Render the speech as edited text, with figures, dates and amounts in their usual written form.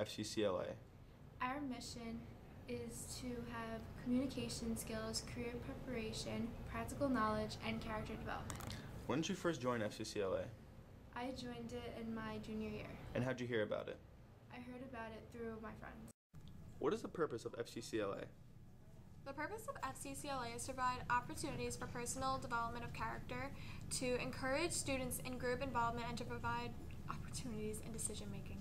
FCCLA? Our mission is to have communication skills, career preparation, practical knowledge, and character development. When did you first join FCCLA? I joined it in my junior year. And how'd you hear about it? I heard about it through my friends. What is the purpose of FCCLA? The purpose of FCCLA is to provide opportunities for personal development of character, to encourage students in group involvement, and to provide opportunities in decision making.